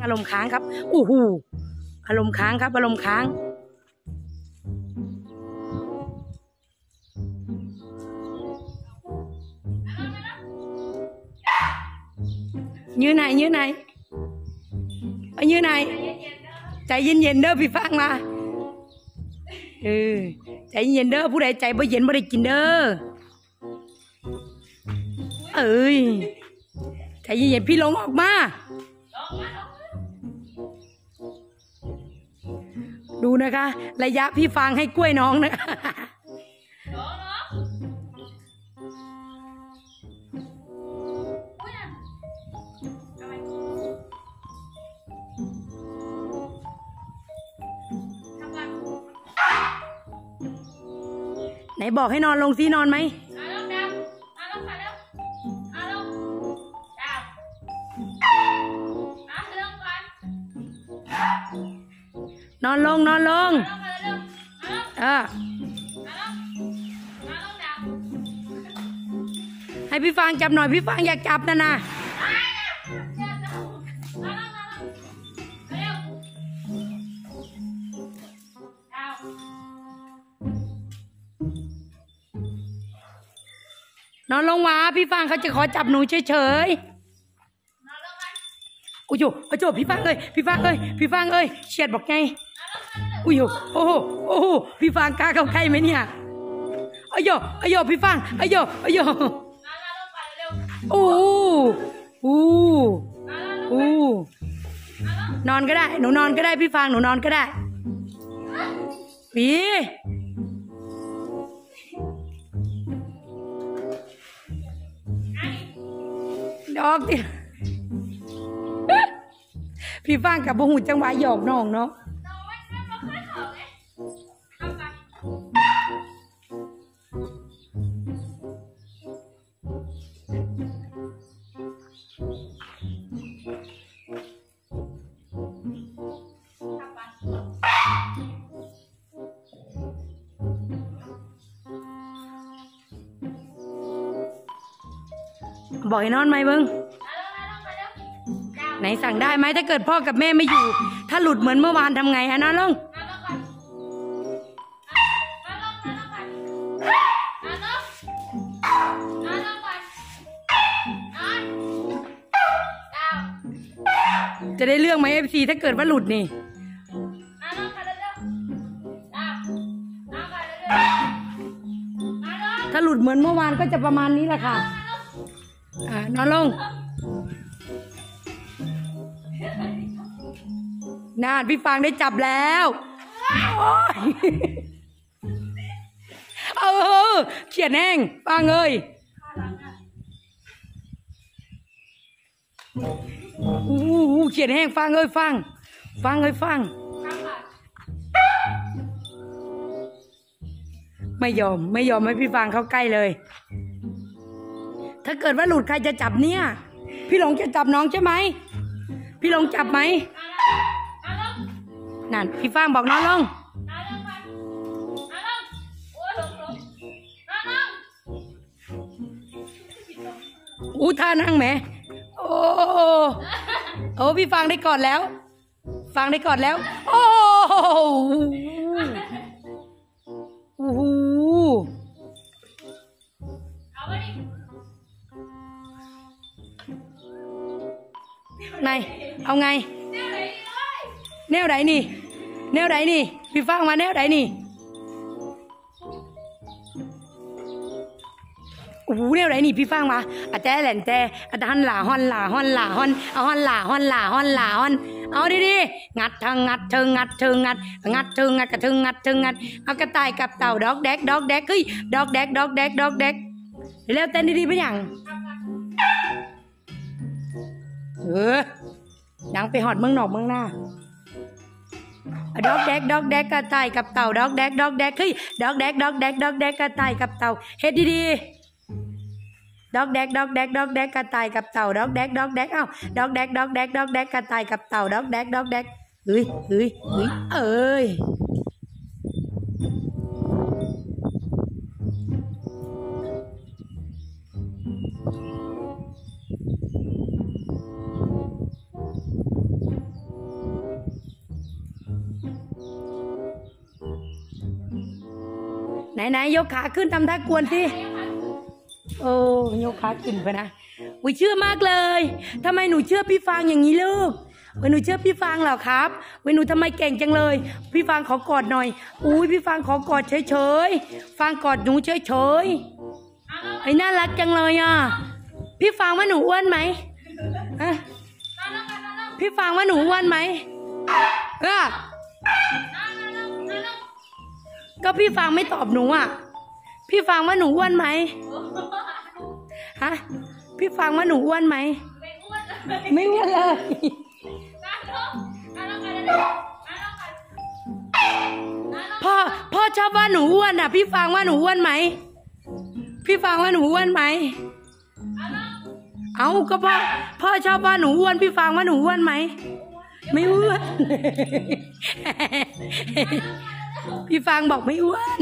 ารมณ์ค้างครับโอ้โหอารมณ์ค้างครับอารมณ์ค้างยืนไหนยืนไหนยืนไหนใจเย็นๆเด้อพี่ฟังมาใจเย็นเด้อผู้ใดใจบ่เย็นบ่ได้กินเด้อใจเย็นๆพี่ลงออกมาดูนะคะระยะพี่ฟังให้กล้วยน้องนะไหนบอกให้นอนลงสินอนไหมนอนลงนอนลงให้พี่ฟางจับหน่อยพี่ฟางอยากจับนะนอนลงมาพี่ฟางเขาจะขอจับหนูเฉยๆโอ้โหโอ้โหพี่ฟางเอ้ยพี่ฟางเอ้ยพี่ฟางเอ้ยเฉียดบอกไงโอ้โหโอ้โหโอ้โหพี่ฟางกล้าเข้าใกล้ไหมเนี่ยโอ้โหโอ้โหพี่ฟางโอ้โหโอ้โหโอ้โหโอ้นอนก็ได้หนูนอนก็ได้พี่ฟางหนูนอนก็ได้พี่ดอกดิพี่ฟางกับบุหูจังหวะหยอกน้องเนาะบอกให้นอนไหมเบิ้งไหนสั่งได้ไหมถ้าเกิดพ่อกับแม่ไม่อยู่ถ้าหลุดเหมือนเมื่อวานทำไงฮะนอนลงจะได้เรื่องไหมFCถ้าเกิดว่าหลุดนี่ถ้าหลุดเหมือนเมื่อวานก็จะประมาณนี้แหละค่ะนอนลงน่าพี่ฟางได้จับแล้วเขียนแห้งฟางเอ้ยเขียนแห้งฟางเอ้ยฟางเอ้ยฟางไม่ยอมให้พี่ฟางเข้าใกล้เลยถ้าเกิดว่าหลุดใครจะจับเนี่ยพี่หลงจะจับน้องใช่ไหมพี่หลงจับไหมนั่นพี่ฟางบอกนอนลงท่านั่งแหมโอ้พี่ฟางได้กอดแล้วฟางได้กอดแล้วโอ้โหไงเอาไงแนวไหนนี่พี่ฟังมาแนวไหนนี่โอ้โหแนวไหนนี่พี่ฟังมาอาจจะแหลนแต่อาจจะฮันหล่าฮอนเอาฮันหล่าฮอนเอาดีงัดงัดกระงัดเอากระต่ายกับเต่าดอกแดกเฮ้ยดอกแดกแล้วเต้นดีๆไปอย่างดังไปหอดเมืองนอกเมืองหน้าดอกแดกกระต่ายกับเต่าดอกแดกเฮ้ยดอกแดกกระต่ายกับเต่าเฮ็ดดีๆดอกแดกกระต่ายกับเต่าดอกแดกเอ้าดอกแดกกระต่ายกับเต่าดอกแดกเฮ้ยเอ้ยไหนยกขาขึ้นทำท่ากวนสิโอ้ยกขาขึ้นไปนะวิเชื่อมากเลยทำไมหนูเชื่อพี่ฟางอย่างนี้ลูกหนูเชื่อพี่ฟางเหรอครับหนูทำไมเก่งจังเลยพี่ฟางขอกอดหน่อยอุ้ยพี่ฟางขอกอดเฉยๆฟางกอดหนูเฉยๆไอ้น่ารักจังเลยอ่ะพี่ฟางว่าหนูอ้วนไหมพี่ฟางว่าหนูอ้วนไหมก็พี่ฟางไม่ตอบหนูอ่ะพี่ฟางว่าหนูอ้วนไหมฮะพี่ฟางว่าหนูอ้วนไหมไม่อ้วนเลยพ่อชอบว่าหนูอ้วนอ่ะพี่ฟางว่าหนูอ้วนไหมพี่ฟางว่าหนูอ้วนไหมเอาก็พ่อชอบว่าหนูอ้วนพี่ฟางว่าหนูอ้วนไหมไม่อ้วนพี่ฟางบอกไม่อ้วน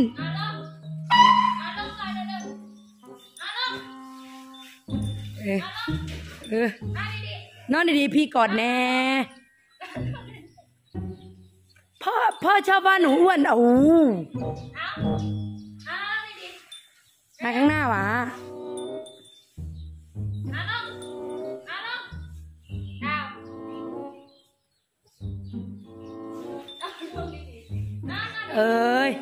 นอนดีๆพี่กอดแน่พ่อชอบว่าหนูอ้วนเอามาข้างหน้าวะเอ้ย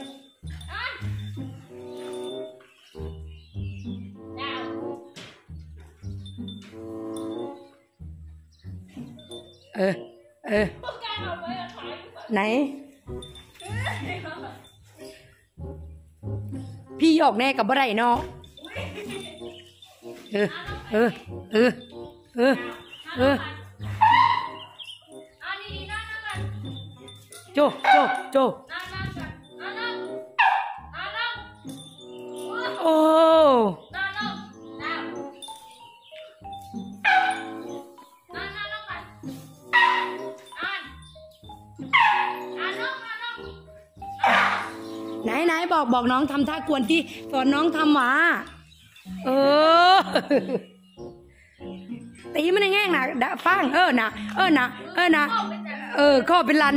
ไหนพี่หยอกแน่กับบ่ไรเนาะโจโอ้ไหนบอกน้องทำท่ากวนที่สอนน้องทำหมาตีมันในแง่งนะดะฟังนะข้อเป็นลัน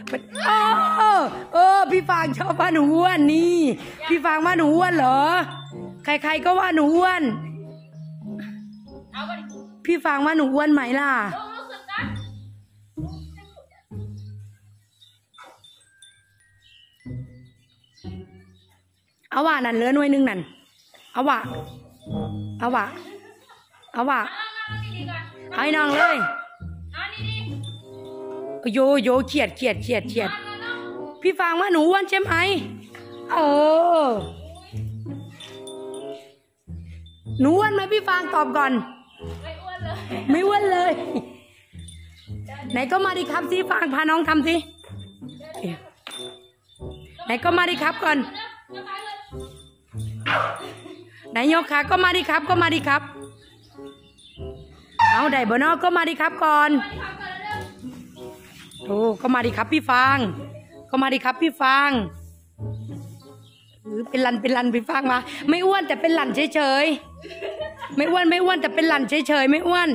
พี่ฟางชอบว่าหนูอ้วนนี่พี่ฟางว่าหนูอ้วนเหรอใครๆก็ว่าหนูอ้วนพี่ฟางว่าหนูอ้วนไหมล่ะเอาว่านั่นเหลือหน่วยนึงนั่นเอาว่าให้น้องเลยโยเขียดพี่ฟางว่าหนูอ้วนใช่ไหมหนูอ้วนไหมพี่ฟางตอบก่อนไม่อ้วนเลยไหนก็มาดิครับสิฟางพาน้องทำสิไหนก็มาดิครับก่อนไหนยกขาก็มาดิครับเอาได้บ่เนาะก็มาดิครับก่อนก็มาดิครับพี่ฟางเป็นลันพี่ฟางมาไม่อ้วนแต่เป็นลันเฉยไม่อ้วนแต่เป็นลันเฉยไม่อ้วน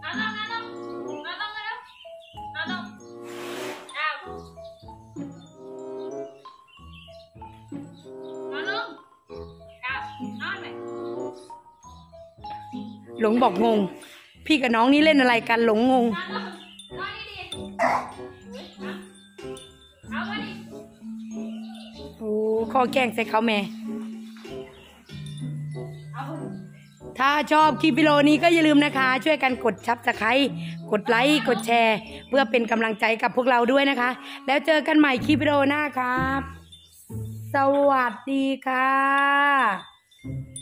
หลงบอกงงพี่กับน้องนี่เล่นอะไรกันหลงงงข้อแกล้งใส่เขาแม่ถ้าชอบคลิปวิดีโอนี้ก็อย่าลืมนะคะช่วยกันกดSubscribeกดไลค์กดแชร์เพื่อเป็นกำลังใจกับพวกเราด้วยนะคะแล้วเจอกันใหม่คลิปวิดีโอหน้าครับสวัสดีค่ะ